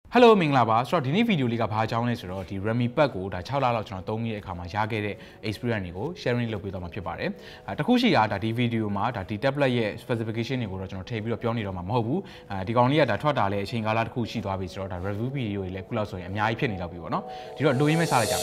Hello မင်္ဂလာပါဆိုတော့ဒီနေ့ဗီဒီယိုလေးကဘာအကြောင်းလဲဆိုတော့ဒီ Redmi Pad ကိုဒါ6လလောက်ကျွန်တော်သုံးရဲ့အခါမှာရခဲ့တဲ့ experience တွေကို sharing လုပ်ပေးသွားမှာဖြစ်ပါတယ်တခုရှိတာဒါဒီဗီဒီယိုမှာဒါဒီ tablet ရဲ့ specification တွေကိုတော့ကျွန်တော်ထည့်ပြီးတော့ပြောနေတော့မှာမဟုတ်ဘူးဒီကောင်လေးကဒါထွက်တာလဲအချိန်ကာလတစ်ခုရှိသွားပြီဆိုတော့ဒါ review ဗီဒီယိုတွေလည်းခုလောက်ဆိုရင်အများကြီးဖြစ်နေတော့ပြီပေါ့နော်ဒီတော့လိုရင်းမဲ့စားလိုက်ကြ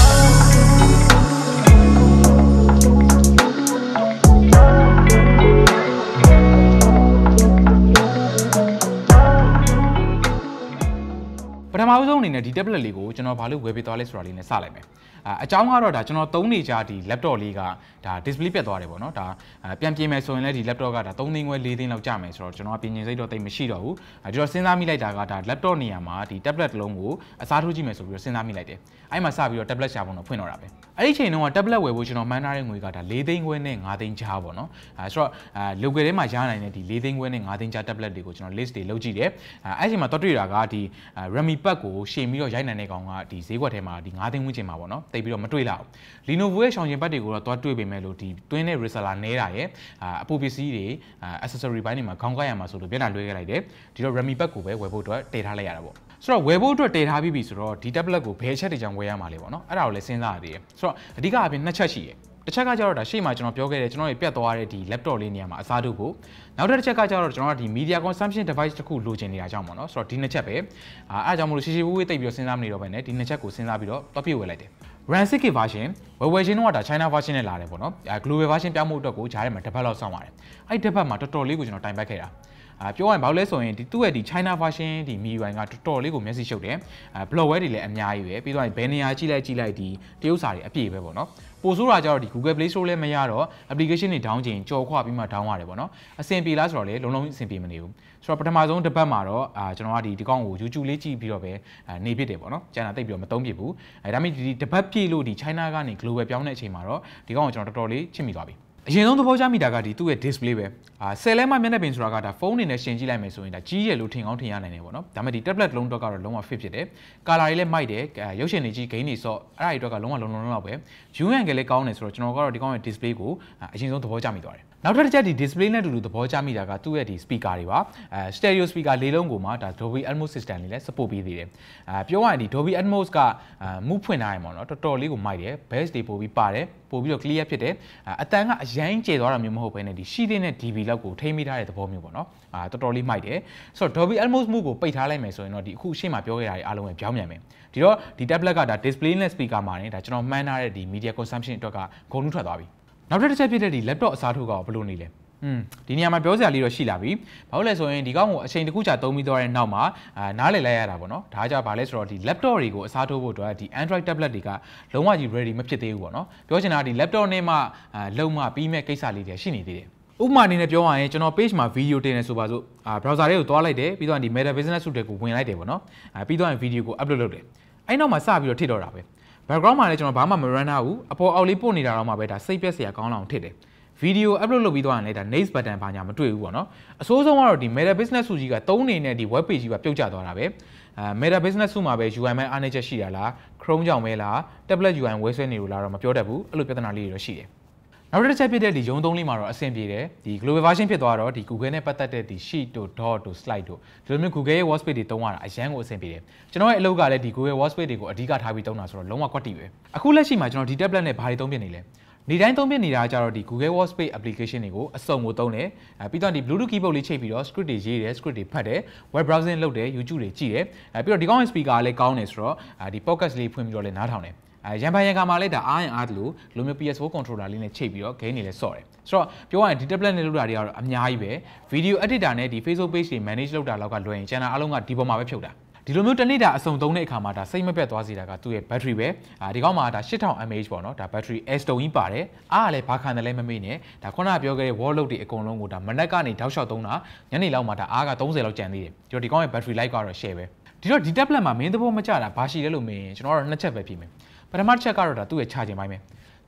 မယ်ပထမဆုံးအနေနဲ့ဒီ tablet လေးကိုကျွန်တော်ဘာလို့ဝယ်ပေးသွားလဲဆိုတာလေးနဲ့စလိုက်မယ်အကြောင်းကတော့ဒါကျွန်တော်သုံးနေကြဒီ laptop လေးကဒါ display ပြတ်သွားတယ်ပေါ့နော်ဒါပြန်ပြင်မယ်ဆိုရင်လည်းဒီ laptop ကဒါ3သိန်းခွဲ4သိန်းလောက်ကျမယ်ဆိုတော့ကျွန်တော်ပြင်ရင်စိတ်တော့တိတ်မရှိတော့ဘူးဒီတော့စဉ်းစားမိလိုက်တာကဒါ laptop နေရာမှာဒီ tablet တစ်လုံးကိုအစားထိုးကြည့်မယ်ဆိုပြီးတော့စဉ်းစားမိလိုက်တယ်အဲ့မှာစပြီးတော့ tablet ရှာဖို့တော့ဖွင့်တော့တာပဲအဲ့ဒီချိန်တုန်းက tablet ဝယ်ဖို့ကျွန်တော်မှန်းထားတဲ့ငွေကဒါ4သိန်းခွဲနဲ့5သိန်းကြားပေါ့နော်ဆိုတော့လောက်ကယ်ထဲမှာရနိုင်တဲ့ဒီ4သိန်းခွဲနဲ့5သိန်းကြား tablet တွေကိုကျွန်တော် list တွေလုပ်ကြည့်တယ်အဲ့ချိန်မှာတော့တွေ့တာကဒီ Redmi Pad ကိုရှင်းပြီးတော့ရိုက်နိုင်တဲ့ကောင်ကဒီဈေးကွက်ထဲမှာဒီ5သိန်းဝန်းကျင်မှာပေါ့နော်တိတ်ပြီးတော့မတွေ့လာဘူး Lenovo ရဲ့ရှောင်းကျင်ဘတ်တွေကိုတော့တွားတွေ့ပေမဲ့လို့ဒီတွင်းတဲ့ reseller နဲတာရဲ့အပူပစ္စည်းတွေ accessory ဘိုင်းတွေမှာခေါင်းကိုက်ရမှာဆိုလို့ပြန်လာလွှဲခဲ့လိုက်တယ်ဒီတော့ Redmi Pad ကိုပဲဝယ်ဖို့အတွက်တည်ထားလိုက်ရတာပေါ့ဆိုတော့ဝယ်ဖို့အတွက်တည်ထားပြီးပြီဆိုတော့ဒီ tablet ကိုဘယ်အချက်တွေကြောင့်ဝယ်ရမှာလဲပေါ့နော်အဲ့ဒါကိုလည်းစဉ်းစားရသေးတယ်ဆိုတော့အဓိကအပြင်2ချက်ရှိတယ်တစ်ချက်ကကြတော့ဒါရှေ့မှာကျွန်တော်ပြောခဲ့တဲ့ကျွန်တော်ရဲ့ပြတ်သွားတဲ့ဒီ laptop လေးနေရာမှာအစားထိုးဖို့နောက်တစ်ချက်ကကြတော့ကျွန်တော်ကဒီ media consumption device တစ်ခုလိုချင်နေတာကြောင့်ပေါ့နော်ဆိုတော့ဒီ2ချက်ပဲအားကြောင့်မလို့ရှေ့ဝေးတိတ်ပြီးတော့စဉ်းစားမနေတော့ဘဲနဲ့ဒီ2ချက်ကိုစဉ်းစားပြီးတော့တွက်ပြဝယ်လိုက်တယ် RAM 6GB version ဝယ်ချင်းတော့ဒါ China version နဲ့လာတယ်ပေါ့နော်global version ပြောင်းဖို့အတွက်ကိုဂျားထဲမှာတစ်ပတ်လောက်စောင့်ရတယ်အဲ့ဒီတစ်ပတ်မှာတော်တော်လေးကိုကျွန်တော်တိုင်ပတ်ခဲ့တာပြောရရင်ဘာလို့လဲဆိုရင်ဒီသူ့ရဲ့ဒီ China version ဒီ MIUI ကတော်တော်လေးကိုမျက်စိရှုပ်တယ်bloatware တွေလည်းအများကြီးပဲပြီးတော့ဘယ်နေရာကြည့်လိုက်ဒီတရုပ်စာတွေအပြည့်ပဲပေါ့နော်ပိုဆိုးတာကြတော့ဒီ Google Play Store လည်းမရတော့ application တွေ down ချိန်ကြော်ခွပြီးမှ down ရတယ်ပေါ့နော်အဆင်ပြေလားဆိုတော့လေလုံးလုံးအဆင်ပြေမနေဘူးဆိုတော့ပထမဆုံးတစ်ပတ်မှာတော့ကျွန်တော်ကဒီကောင်ကို YouTube လေးကြည့်ပြီးတော့ပဲနေဖြစ်တယ်ပေါ့နော်ကျန်တာတိတ်ပြီးတော့မသုံးဖြစ်ဘူးဒါပေမဲ့ဒီတစ်ပတ်ပြည့်လို့ဒီ China ကနေ global ပြောင်းတဲ့အချိန်မှာတော့ဒီကောင်ကိုကျွန်တော်တော်တော်လေးချစ်မိသွားပြီအရင်ဆုံးသဘောကျမိတာကဒီသူ့ရဲ့ display ပဲ10လဲမှမျက်နှာပြင်ဆိုတာကဒါဖုန်းနေနဲ့ရှင်ကြည့်လိုက်မယ်ဆိုရင်ဒါကြီးရလို့ထင်ကောင်းထင်ရနိုင်တယ်ပေါ့နော်ဒါပေမဲ့ဒီ tablet လုံးတော့ကတော့လုံးဝ fit ဖြစ်တယ် color တွေလည်းမိုက်တယ်ရုပ်ရှင်တွေကြီး gain တွေဆော့အဲ့ဒါတွေတော့ကလုံးဝလုံးလောက်ပဲ view angle လည်းကောင်းတယ်ဆိုတော့ကျွန်တော်ကတော့ဒီကောင်ရဲ့ display ကိုအရင်ဆုံးသဘောကျမိသွားတယ်နောက်တစ်ချက်ဒီ display နဲ့အတူတူသဘောကျမိတာကသူ့ရဲ့ဒီ speaker တွေပါstereo speaker ၄လုံးကိုမှဒါ Dolby Atmos system လေးလည်း support ပေးသေးတယ်ပြောရရင်ဒီ Dolby Atmos ကmove ဖွင့်ထားရင်ပေါ့နော်တော်တော်လေးကိုမိုက်တယ် bass တွေပို့ပြီးပါတယ်ပို့ပြီးတော့ clear ဖြစ်တယ်အတန်ကအရင်ကျေသွားတာမျိုးမဟုတ်ဘဲနဲ့ဒီရှိတဲ့ dB လောက်ကိုထိမိထားတဲ့သဘောမျိုးပေါ့နော်တော်တော်လေးမိုက်တယ်ဆိုတော့ Dolby Atmos move ကိုပိတ်ထားလိုက်မယ်ဆိုရင်တော့ဒီအခုရှေ့မှာပြောခဲ့တာတွေအားလုံးပဲပြောင်းပြန်မယ်ဒီတော့ဒီ tablet ကဒါ display နဲ့ speaker မှာနေဒါကျွန်တော်မှန်းထားတဲ့ဒီ media consumption အတွက်ကဂုဏ်ထူးထွက်သွားပြီနောက်တစ်ချက်ဖြစ်တဲ့ဒီ laptop အစားထိုးကဘယ်လိုနေလဲဒီနေရာမှာပြောစရာလေးတော့ရှိလာပြီဘာလို့လဲဆိုရင်ဒီကောင်ကိုအချိန်တစ်ခုကြာသုံးပြီးတော့တဲ့နောက်မှာနားလည်လိုက်ရတာပေါ့နော်ဒါကြောင့်ဘာလဲဆိုတော့ဒီ laptop တွေကိုအစားထိုးဖို့အတွက်ဒီ Android tablet တွေကလုံးဝကြီး ready မဖြစ်သေးဘူးပေါ့နော်ပြောချင်တာဒီ laptop နဲ့မှလုံးဝပြီးမဲ့ကိစ္စလေးတွေရှိနေသေးတယ်ဥပမာအနေနဲ့ပြောရရင်ကျွန်တော် page မှာ video တင်နေဆိုပါစို့browser လေးကိုတွားလိုက်တယ်ပြီးတော့ဒီ meta business suite တွေကိုဝင်လိုက်တယ်ပေါ့နော်ပြီးတော့ video ကို upload လုပ်တယ်အဲ့နောက်မှာစပြီးတော့ထစ်တော့တာပဲ background မှာလည်းကျွန်တော်ဘာမှမ run ထားဘူးအပေါ်အောက်လေးပို့နေတာတော့မှပဲဒါစိတ်ပြက်စရာကောင်းလောက်ထစ်တယ်ဗီဒီယို upload လုပ်ပြီးသွားရင်လည်းဒါ next button ဘာညာမတွေ့ဘူးပေါ့နော်အဆိုးဆုံးကတော့ဒီ meta business suite ကြီးကသုံးနေတဲ့ဒီ web page ကြီးကပြုတ်ကျသွားတာပဲ meta business suite မှာပဲ UI မှာအားနည်းချက်ရှိတာလား Chrome ကြောင့်ပဲလား tablet UI ဝယ်ဆွဲနေလို့လားတော့မပြောတတ်ဘူးအဲ့လိုပြဿနာလေးတွေတော့ရှိတယ်နောက်တစ်ချက်ဖြစ်တဲ့ဒီရုံးသုံးလေးမှာတော့အဆင်ပြေတယ်ဒီ global version ဖြစ်သွားတော့ဒီ Google နဲ့ပတ်သက်တဲ့ဒီ sheet တို့ dot တို့ slide တို့ဒီလိုမျိုး Google ရဲ့ workspace တွေသုံးရတာအရန်ကိုအဆင်ပြေတယ်ကျွန်တော်ရဲ့အလုပ်ကလည်းဒီ Google workspace တွေကိုအဓိကထားပြီးသုံးတာဆိုတော့လုံးဝကွက်တီပဲအခုလက်ရှိမှာကျွန်တော်ဒီ tablet နဲ့ဘာတွေသုံးပြနေလဲနေတိုင်းသုံးပြနေတာကြတော့ဒီ Google Workspace application တွေကိုအစုံကိုသုံးတယ်ပြီးတော့ဒီ Bluetooth keyboard လေးချိတ်ပြီးတော့ script တွေရေးတယ် script တွေဖတ်တယ် web browsing လုပ်တယ် YouTube တွေကြည့်တယ်ပြီးတော့ဒီကောင်းရဲ့ speaker လည်းကောင်းတယ်ဆိုတော့ဒီ podcast လေးဖွင့်ပြီးတော့လည်းနားထောင်တယ်ရန်ပိုင်ရန်ကမှာလည်းဒါအားရင်အားတယ်လို့လိုမျိုး PS4 controller လေးနဲ့ချိတ်ပြီးတော့ gain တွေလည်းဆော့တယ်ဆိုတော့ပြောရရင်ဒီ tablet နဲ့လုပ်တာတွေကတော့အများကြီးပဲ video editor နဲ့ဒီ Facebook page တွေ manage လုပ်တာလောက်ကလွယ်ရင် channel အားလုံးကဒီပေါ်မှာပဲဖြုတ်တာဒီလိုမျိုးတစ်နေ့တာအစုံသုံးတဲ့အခါမှာဒါစိတ်မပြတ်သွားစေတာကသူ့ရဲ့ battery ပဲဒီကောင်မှာဒါ 8000 mAh ပေါ့နော်ဒါ battery S2 ကြီးပါတယ်အားကလည်းဘာခံတယ်လဲမမေ့နဲ့ဒါခုနကပြောခဲ့တဲ့ wall load တွေအကုန်လုံးကိုဒါမနက်ကနေတောက်လျှောက်သုံးတာညနေလောက်မှာဒါအားက30လောက်ကျန်သေးတယ်ဒီကောင်ရဲ့ battery life ကတော့ share ပဲဒီတော့ဒီ tablet မှာမင်းသဘောမကျတာဘာရှိလဲလို့မေးရင်ကျွန်တော်ကတော့နှစ်ချက်ပဲဖြစ်မယ်ပထမတစ်ချက်ကတော့ဒါသူ့ရဲ့ charging ပိုင်းပဲ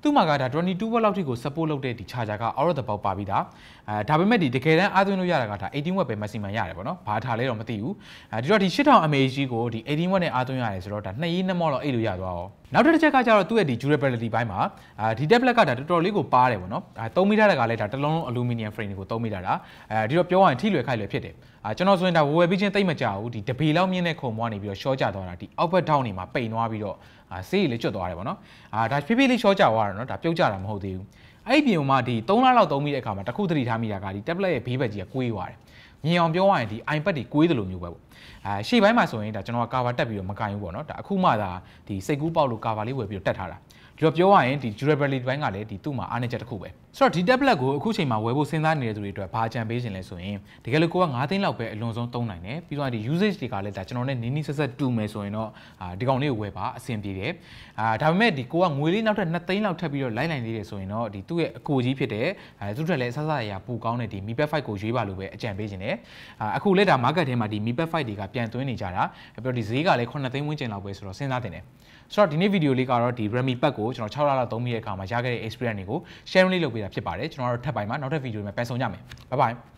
သူ့မှာကဒါ22 watt လောက်ထိကို support လုပ်တဲ့ဒီ charger က out of the box ပါပြီးသားဒါပေမဲ့ဒီတကယ်တမ်းအားသွင်းလို့ရတာကဒါ18 watt ပဲ maximum ရတယ်ပေါ့နော်ဘာထားလဲတော့မသိဘူးဒီတော့ဒီ8000 mAh ကိုဒီ18 watt နဲ့အားသွင်းရတယ်ဆိုတော့ဒါ2ရေး2မော့တော့အိတ်လို့ရသွားအောင်နောက်တစ်ချက်ကကျတော့သူ့ရဲ့ဒီ durability ဘိုင်းမှာဒီ tablet ကဒါတော်တော်လေးကိုပါတယ်ပေါ့နော်3မီတာတကလည်းဒါတစ်လုံးလုံး aluminum frame ကို3မီတာတာဒီတော့ပြောရရင်ထိလွယ်ခိုက်လွယ်ဖြစ်တယ်ကျွန်တော်ဆိုရင်ဒါဝယ်ပြီးချင်းတိတ်မကြဘူးဒီတပေလောက်မြင့်တဲ့ခုံမောကနေပြီးတော့ short ကျသွားတာဒီ output down နေမှာပိန်သွားပြီးတော့ဆေးရည်လေးကျွတ်သွားတယ်ပေါ့နော်ဒါဖြည်းဖြည်းလေး short ကျသွားတာနော်ဒါပြုတ်ကျတာမဟုတ်သေးဘူးအဲ့ဒီပြင်မှာဒီ3လလောက်သုံးပြီးတဲ့အခါမှာတစ်ခုသတိထားမိတာကဒီ tablet ရဲ့ဘေးဘက်ကြီးကကွေးသွားတယ်မြင်အောင်ပြောရရင်ဒီ iPad တွေကွေးတယ်လို့မျိုးပဲပေါ့ရှေ့ပိုင်းမှာဆိုရင်ဒါကျွန်တော်က cover တက်ပြီးတော့မကင်ဘူးပေါ့နော်ဒါအခုမှသာဒီစိတ်ကူးပေါက်လို့ cover လေးဝယ်ပြီးတော့တက်ထားတာဒီတော့ပြောရရင်ဒီ durability ဘိုင်းကလည်းဒီသူ့မှာအားနည်းချက်တစ်ခုပဲဆိုတော့ဒီ tablet ကိုအခုချိန်မှာဝယ်ဖို့စဉ်းစားနေတဲ့သူတွေအတွက်ဘာအကြံပေးခြင်းလဲဆိုရင်တကယ်လို့ကိုက9သိန်းလောက်ပဲအလွန်ဆုံးသုံးနိုင်တယ်ပြီးတော့ဒီ usage တွေကလည်းဒါကျွန်တော်နဲ့နီးနီးဆက်ဆက်တူမယ်ဆိုရင်တော့ဒီကောင်လေးကိုဝယ်ပါအဆင်ပြေတယ်ဒါပေမဲ့ဒီကိုကငွေလေးနောက်ထပ်2သိန်းလောက်ထပ်ပြီးတော့လိုက်နိုင်သေးတယ်ဆိုရင်တော့ဒီသူ့ရဲ့အကိုကြီးဖြစ်တဲ့သူ့ထက်လည်းအဆဆအရာပိုကောင်းတဲ့ဒီ Mi Pad 5ကိုရွေးပါလို့ပဲအကြံပေးခြင်းတယ်အခုလည်းဒါ market ထဲမှာဒီ Mi Pad 5တွေကပြန်သွင်းနေကြတာပြီးတော့ဒီဈေးကလည်း9သိန်းဝန်းကျင်လောက်ပဲဆိုတော့စဉ်းစားတင်တယ်ဆိုတော့ဒီနေ့ဗီဒီယိုလေးကတော့ဒီ Redmi Pad ကိုကျွန်တော်6လလောက်သုံးပြီးတဲ့အခါမှာရခဲ့တဲ့ experience တွေကို share လေးလုပ်ပေးတာဖြစ်ပါတယ်ကျွန်တော်တို့ထပ်ပိုင်းမှာနောက်ထပ်ဗီဒီယိုတွေမှာပြန်ဆောင်ကြမယ် bye bye